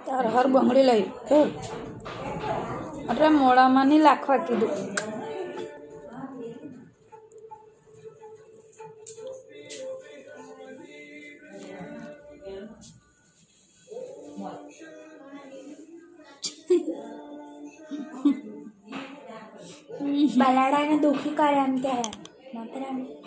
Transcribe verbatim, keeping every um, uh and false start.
तार हर बंगड़ी लई अरे मोड़ा मानी लाखवा कीधु बलाड़ा ने दुखी कार्य क्या है